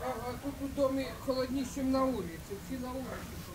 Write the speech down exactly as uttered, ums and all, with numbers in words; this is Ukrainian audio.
А, а тут у домі холодніше, ніж на вулиці. Всі на вулиці.